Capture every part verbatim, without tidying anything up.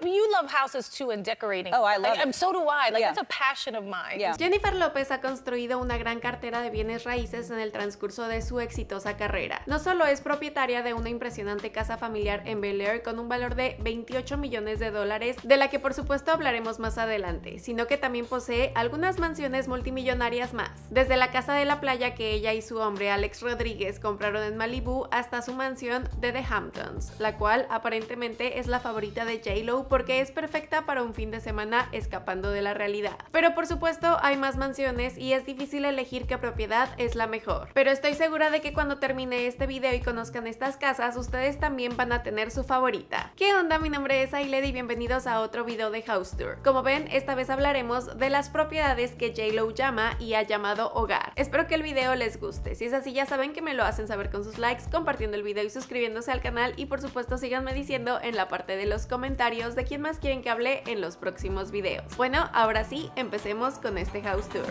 You love houses too and decorating. Oh, I love like, it. And so do I. Like, Yeah. that's a passion of mine. Yeah. Jennifer López ha construido una gran cartera de bienes raíces en el transcurso de su exitosa carrera. No solo es propietaria de una impresionante casa familiar en Bel Air con un valor de veintiocho millones de dólares, de la que por supuesto hablaremos más adelante, sino que también posee algunas mansiones multimillonarias más. Desde la casa de la playa que ella y su hombre Alex Rodríguez compraron en Malibú hasta su mansión de The Hamptons, la cual aparentemente es la favorita de J Lo porque es perfecta para un fin de semana escapando de la realidad. Pero por supuesto hay más mansiones y es difícil elegir qué propiedad es la mejor. Pero estoy segura de que cuando termine este video y conozcan estas casas, ustedes también van a tener su favorita. ¿Qué onda? Mi nombre es Ailed y bienvenidos a otro video de House Tour. Como ven, esta vez hablaremos de las propiedades que J Lo llama y ha llamado hogar. Espero que el video les guste. Si es así, ya saben que me lo hacen saber con sus likes, compartiendo el video y suscribiéndose al canal, y por supuesto síganme diciendo en la parte de los comentarios de quién más quieren que hable en los próximos videos. Bueno, ahora sí, empecemos con este House Tour.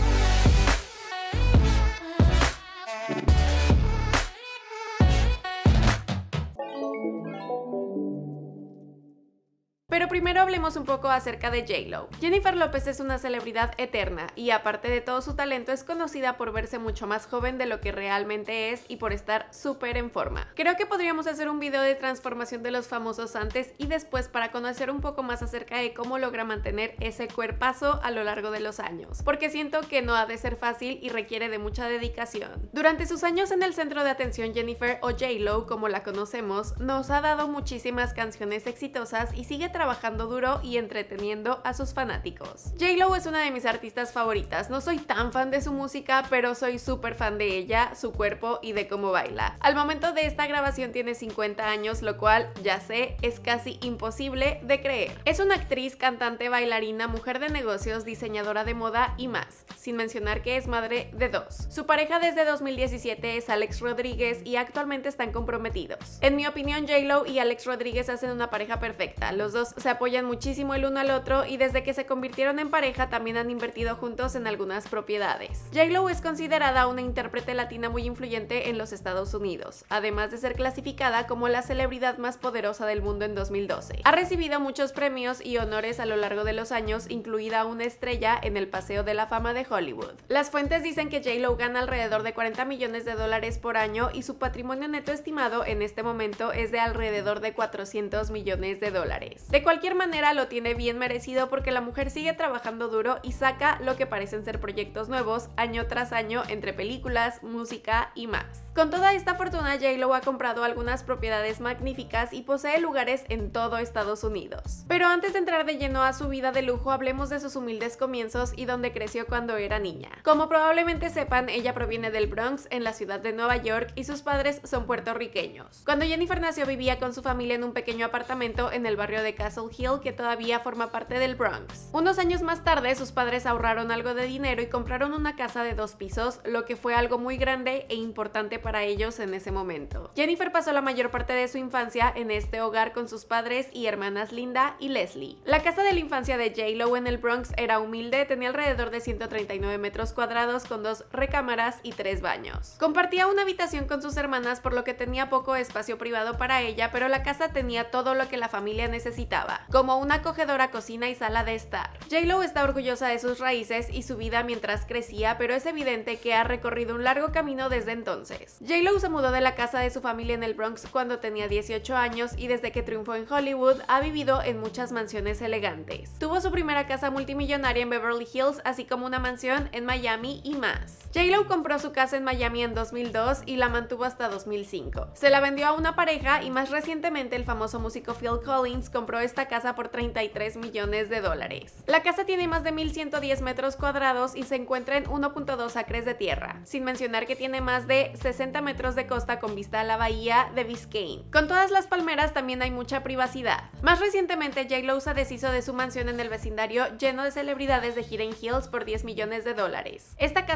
Pero primero hablemos un poco acerca de J Lo. Jennifer López es una celebridad eterna y aparte de todo su talento es conocida por verse mucho más joven de lo que realmente es y por estar súper en forma. Creo que podríamos hacer un video de transformación de los famosos antes y después para conocer un poco más acerca de cómo logra mantener ese cuerpazo a lo largo de los años, porque siento que no ha de ser fácil y requiere de mucha dedicación. Durante sus años en el centro de atención, Jennifer, o J Lo como la conocemos, nos ha dado muchísimas canciones exitosas y sigue trabajando trabajando duro y entreteniendo a sus fanáticos. J Lo es una de mis artistas favoritas. No soy tan fan de su música, pero soy súper fan de ella, su cuerpo y de cómo baila. Al momento de esta grabación tiene cincuenta años, lo cual, ya sé, es casi imposible de creer. Es una actriz, cantante, bailarina, mujer de negocios, diseñadora de moda y más, sin mencionar que es madre de dos. Su pareja desde dos mil diecisiete es Alex Rodríguez y actualmente están comprometidos. En mi opinión, J Lo y Alex Rodríguez hacen una pareja perfecta. Los dos se apoyan muchísimo el uno al otro y desde que se convirtieron en pareja también han invertido juntos en algunas propiedades. J Lo es considerada una intérprete latina muy influyente en los Estados Unidos, además de ser clasificada como la celebridad más poderosa del mundo en dos mil doce. Ha recibido muchos premios y honores a lo largo de los años, incluida una estrella en el Paseo de la Fama de Hollywood. Las fuentes dicen que J Lo gana alrededor de cuarenta millones de dólares por año y su patrimonio neto estimado en este momento es de alrededor de cuatrocientos millones de dólares. De cualquier manera lo tiene bien merecido porque la mujer sigue trabajando duro y saca lo que parecen ser proyectos nuevos año tras año entre películas, música y más. Con toda esta fortuna, J Lo ha comprado algunas propiedades magníficas y posee lugares en todo Estados Unidos. Pero antes de entrar de lleno a su vida de lujo, hablemos de sus humildes comienzos y donde creció cuando era niña. Como probablemente sepan, ella proviene del Bronx, en la ciudad de Nueva York, y sus padres son puertorriqueños. Cuando Jennifer nació, vivía con su familia en un pequeño apartamento en el barrio de Castle Hill, que todavía forma parte del Bronx. Unos años más tarde, sus padres ahorraron algo de dinero y compraron una casa de dos pisos, lo que fue algo muy grande e importante para ellos en ese momento. Jennifer pasó la mayor parte de su infancia en este hogar con sus padres y hermanas Linda y Leslie. La casa de la infancia de J Lo en el Bronx era humilde, tenía alrededor de ciento treinta y nueve metros cuadrados con dos recámaras y tres baños. Compartía una habitación con sus hermanas, por lo que tenía poco espacio privado para ella, pero la casa tenía todo lo que la familia necesitaba, como una acogedora cocina y sala de estar. J Lo está orgullosa de sus raíces y su vida mientras crecía, pero es evidente que ha recorrido un largo camino desde entonces. J Lo se mudó de la casa de su familia en el Bronx cuando tenía dieciocho años y desde que triunfó en Hollywood ha vivido en muchas mansiones elegantes. Tuvo su primera casa multimillonaria en Beverly Hills, así como una mansión en Miami y más. J Lo compró su casa en Miami en dos mil dos y la mantuvo hasta dos mil cinco. Se la vendió a una pareja y más recientemente el famoso músico Phil Collins compró esta casa por treinta y tres millones de dólares. La casa tiene más de mil ciento diez metros cuadrados y se encuentra en uno punto dos acres de tierra, sin mencionar que tiene más de sesenta metros de costa con vista a la bahía de Biscayne. Con todas las palmeras también hay mucha privacidad. Más recientemente, J Lo se deshizo de su mansión en el vecindario lleno de celebridades de Hidden Hills por diez millones de dólares. Esta casa tiene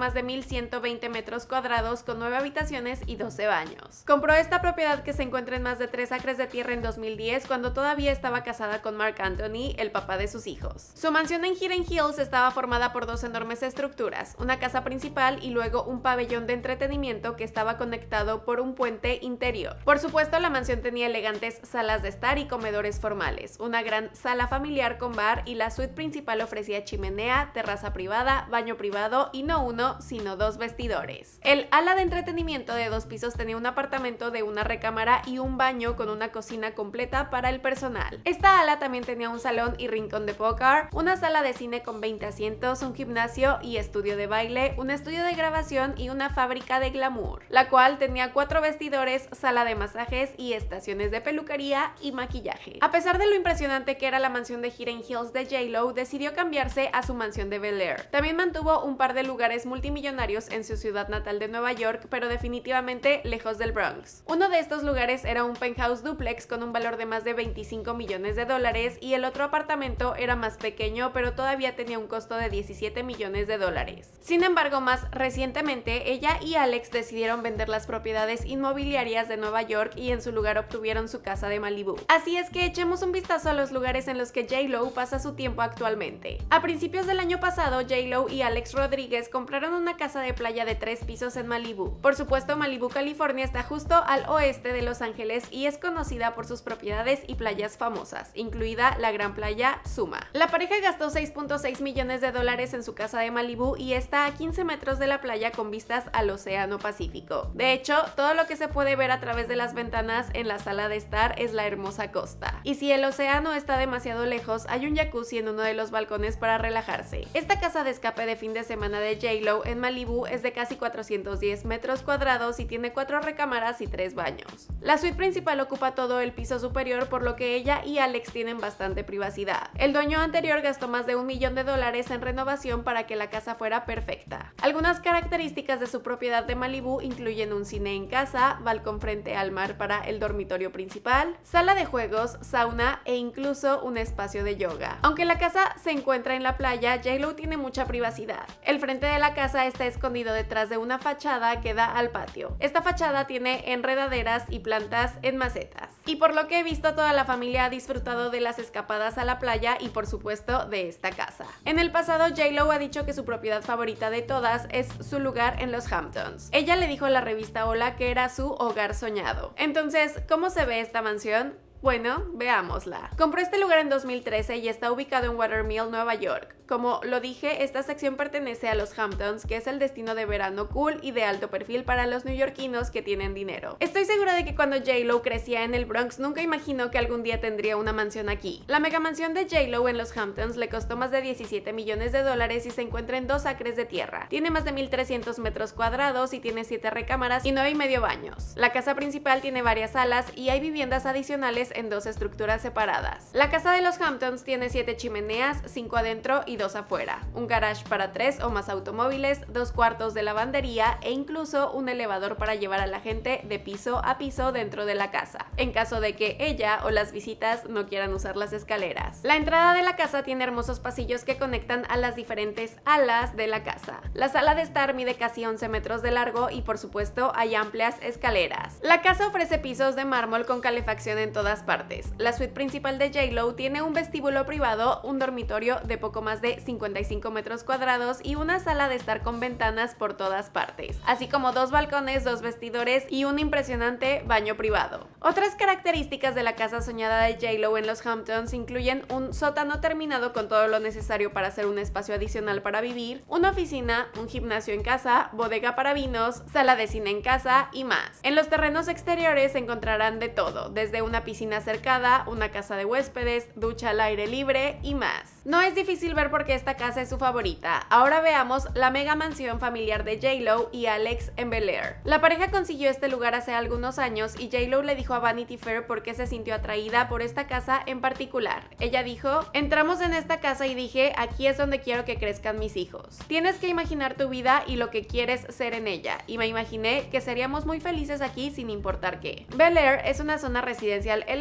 más de mil ciento veinte metros cuadrados con nueve habitaciones y doce baños. Compró esta propiedad que se encuentra en más de tres acres de tierra en dos mil diez cuando todavía estaba casada con Marc Anthony, el papá de sus hijos. Su mansión en Hidden Hills estaba formada por dos enormes estructuras, una casa principal y luego un pabellón de entretenimiento que estaba conectado por un puente interior. Por supuesto, la mansión tenía elegantes salas de estar y comedores formales, una gran sala familiar con bar y la suite principal ofrecía chimenea, terraza privada, baño privado y no uno, sino dos vestidores. El ala de entretenimiento de dos pisos tenía un apartamento de una recámara y un baño con una cocina completa para el personal. Esta ala también tenía un salón y rincón de póker, una sala de cine con veinte asientos, un gimnasio y estudio de baile, un estudio de grabación y una fábrica de glamour, la cual tenía cuatro vestidores, sala de masajes y estaciones de peluquería y maquillaje. A pesar de lo impresionante que era la mansión de Hidden Hills de J-Lo, decidió cambiarse a su mansión de Bel Air. También mantuvo un par de lugares multimillonarios en su ciudad natal de Nueva York, pero definitivamente lejos del Bronx. Uno de estos lugares era un penthouse duplex con un valor de más de veinticinco millones de dólares y el otro apartamento era más pequeño, pero todavía tenía un costo de diecisiete millones de dólares. Sin embargo, más recientemente, ella y Alex decidieron vender las propiedades inmobiliarias de Nueva York y en su lugar obtuvieron su casa de Malibu. Así es que echemos un vistazo a los lugares en los que J-Lo pasa su tiempo actualmente. A principios del año pasado, J-Lo y Alex Rodríguez compraron una casa de playa de tres pisos en Malibu. Por supuesto, Malibu, California está justo al oeste de Los Ángeles y es conocida por sus propiedades y playas famosas, incluida la gran playa Suma. La pareja gastó seis punto seis millones de dólares en su casa de Malibu y está a quince metros de la playa con vistas al Océano Pacífico. De hecho, todo lo que se puede ver a través de las ventanas en la sala de estar es la hermosa costa. Y si el océano está demasiado lejos, hay un jacuzzi en uno de los balcones para relajarse. Esta casa de escape de fin de semana de J-Lo en Malibu es de casi cuatrocientos diez metros cuadrados y tiene cuatro recámaras y tres baños. La suite principal ocupa todo el piso superior, por lo que ella y Alex tienen bastante privacidad. El dueño anterior gastó más de un millón de dólares en renovación para que la casa fuera perfecta. Algunas características de su propiedad de Malibu incluyen un cine en casa, balcón frente al mar para el dormitorio principal, sala de juegos, sauna e incluso un espacio de yoga. Aunque la casa se encuentra en la playa, J-Lo tiene mucha privacidad. El frente de la casa está escondido detrás de una fachada que da al patio. Esta fachada tiene enredaderas y plantas en macetas. Y por lo que he visto, toda la familia ha disfrutado de las escapadas a la playa y por supuesto de esta casa. En el pasado, J-Lo ha dicho que su propiedad favorita de todas es su lugar en los Hamptons. Ella le dijo a la revista Hola que era su hogar soñado. Entonces, ¿cómo se ve esta mansión? Bueno, veámosla. Compró este lugar en dos mil trece y está ubicado en Watermill, Nueva York. Como lo dije, esta sección pertenece a los Hamptons, que es el destino de verano cool y de alto perfil para los neoyorquinos que tienen dinero. Estoy segura de que cuando J-Lo crecía en el Bronx nunca imaginó que algún día tendría una mansión aquí. La mega mansión de J-Lo en los Hamptons le costó más de diecisiete millones de dólares y se encuentra en dos acres de tierra. Tiene más de mil trescientos metros cuadrados y tiene siete recámaras y nueve y medio baños. La casa principal tiene varias salas y hay viviendas adicionales en dos estructuras separadas. La casa de los Hamptons tiene siete chimeneas, cinco adentro y dos afuera, un garage para tres o más automóviles, dos cuartos de lavandería e incluso un elevador para llevar a la gente de piso a piso dentro de la casa, en caso de que ella o las visitas no quieran usar las escaleras. La entrada de la casa tiene hermosos pasillos que conectan a las diferentes alas de la casa. La sala de estar mide casi once metros de largo y por supuesto hay amplias escaleras. La casa ofrece pisos de mármol con calefacción en todas partes. La suite principal de J-Lo tiene un vestíbulo privado, un dormitorio de poco más de cincuenta y cinco metros cuadrados y una sala de estar con ventanas por todas partes, así como dos balcones, dos vestidores y un impresionante baño privado. Otras características de la casa soñada de J-Lo en los Hamptons incluyen un sótano terminado con todo lo necesario para hacer un espacio adicional para vivir, una oficina, un gimnasio en casa, bodega para vinos, sala de cine en casa y más. En los terrenos exteriores se encontrarán de todo, desde una piscina cercada, una casa de huéspedes, ducha al aire libre y más. No es difícil ver por qué esta casa es su favorita. Ahora veamos la mega mansión familiar de J-Lo y Alex en Bel Air. La pareja consiguió este lugar hace algunos años y J-Lo le dijo a Vanity Fair por qué se sintió atraída por esta casa en particular. Ella dijo: entramos en esta casa y dije, aquí es donde quiero que crezcan mis hijos. Tienes que imaginar tu vida y lo que quieres ser en ella, y me imaginé que seríamos muy felices aquí sin importar qué. Bel Air es una zona residencial elegante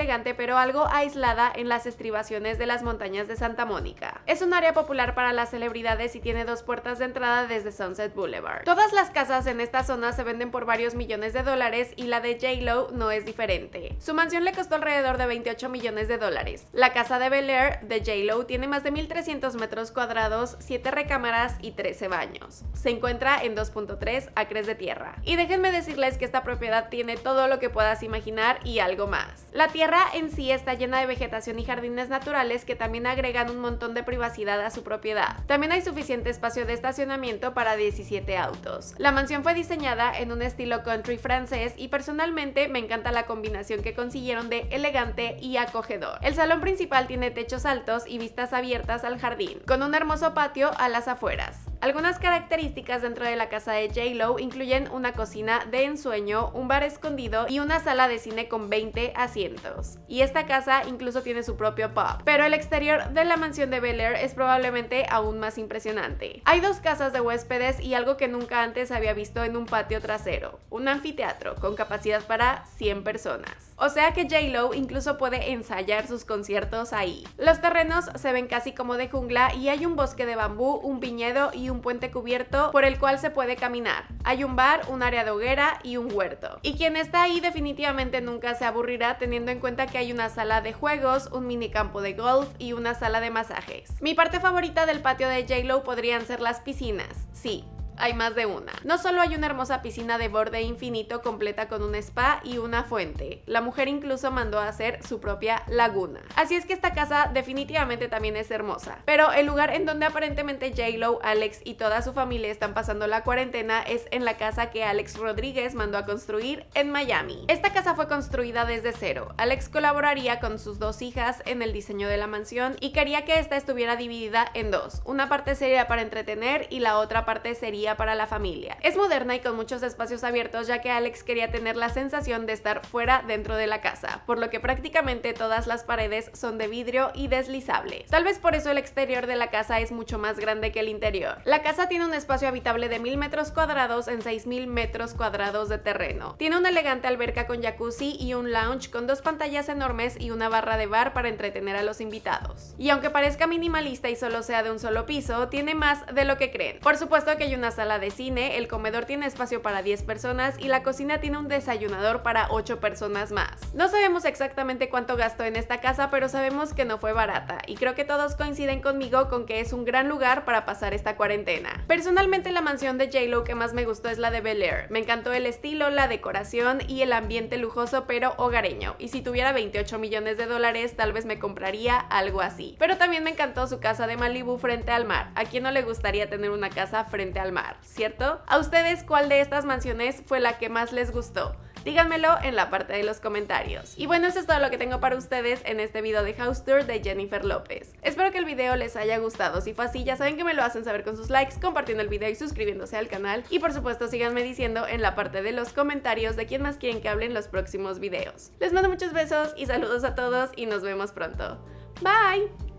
elegante pero algo aislada en las estribaciones de las montañas de Santa Mónica. Es un área popular para las celebridades y tiene dos puertas de entrada desde Sunset Boulevard. Todas las casas en esta zona se venden por varios millones de dólares y la de J-Lo no es diferente. Su mansión le costó alrededor de veintiocho millones de dólares. La casa de Bel-Air de J-Lo tiene más de mil trescientos metros cuadrados, siete recámaras y trece baños. Se encuentra en dos punto tres acres de tierra. Y déjenme decirles que esta propiedad tiene todo lo que puedas imaginar y algo más. La tierra en sí está llena de vegetación y jardines naturales que también agregan un montón de privacidad a su propiedad. También hay suficiente espacio de estacionamiento para diecisiete autos. La mansión fue diseñada en un estilo country francés y personalmente me encanta la combinación que consiguieron de elegante y acogedor. El salón principal tiene techos altos y vistas abiertas al jardín, con un hermoso patio a las afueras. Algunas características dentro de la casa de J-Lo incluyen una cocina de ensueño, un bar escondido y una sala de cine con veinte asientos. Y esta casa incluso tiene su propio pub. Pero el exterior de la mansión de Bel-Air es probablemente aún más impresionante. Hay dos casas de huéspedes y algo que nunca antes había visto en un patio trasero, un anfiteatro con capacidad para cien personas. O sea que J-Lo incluso puede ensayar sus conciertos ahí. Los terrenos se ven casi como de jungla y hay un bosque de bambú, un viñedo y un puente cubierto por el cual se puede caminar. Hay un bar, un área de hoguera y un huerto. Y quien está ahí definitivamente nunca se aburrirá teniendo en cuenta que hay una sala de juegos, un mini campo de golf y una sala de masajes. Mi parte favorita del patio de J-Lo podrían ser las piscinas. Sí, hay más de una. No solo hay una hermosa piscina de borde infinito completa con un spa y una fuente, la mujer incluso mandó a hacer su propia laguna. Así es que esta casa definitivamente también es hermosa. Pero el lugar en donde aparentemente J-Lo, Alex y toda su familia están pasando la cuarentena es en la casa que Alex Rodríguez mandó a construir en Miami. Esta casa fue construida desde cero. Alex colaboraría con sus dos hijas en el diseño de la mansión y quería que esta estuviera dividida en dos. Una parte sería para entretener y la otra parte sería para la familia. Es moderna y con muchos espacios abiertos, ya que Alex quería tener la sensación de estar fuera dentro de la casa, por lo que prácticamente todas las paredes son de vidrio y deslizables. Tal vez por eso el exterior de la casa es mucho más grande que el interior. La casa tiene un espacio habitable de mil metros cuadrados en seis mil metros cuadrados de terreno. Tiene una elegante alberca con jacuzzi y un lounge con dos pantallas enormes y una barra de bar para entretener a los invitados. Y aunque parezca minimalista y solo sea de un solo piso, tiene más de lo que creen. Por supuesto que hay una sala de cine, el comedor tiene espacio para diez personas y la cocina tiene un desayunador para ocho personas más. No sabemos exactamente cuánto gastó en esta casa, pero sabemos que no fue barata y creo que todos coinciden conmigo con que es un gran lugar para pasar esta cuarentena. Personalmente la mansión de J-Lo que más me gustó es la de Bel-Air. Me encantó el estilo, la decoración y el ambiente lujoso pero hogareño, y si tuviera veintiocho millones de dólares tal vez me compraría algo así. Pero también me encantó su casa de Malibu frente al mar. ¿A quién no le gustaría tener una casa frente al mar, cierto? ¿A ustedes cuál de estas mansiones fue la que más les gustó? Díganmelo en la parte de los comentarios. Y bueno, eso es todo lo que tengo para ustedes en este video de House Tour de Jennifer López. Espero que el video les haya gustado. Si fue así, ya saben que me lo hacen saber con sus likes, compartiendo el video y suscribiéndose al canal. Y por supuesto, síganme diciendo en la parte de los comentarios de quién más quieren que hable en los próximos videos. Les mando muchos besos y saludos a todos y nos vemos pronto. Bye.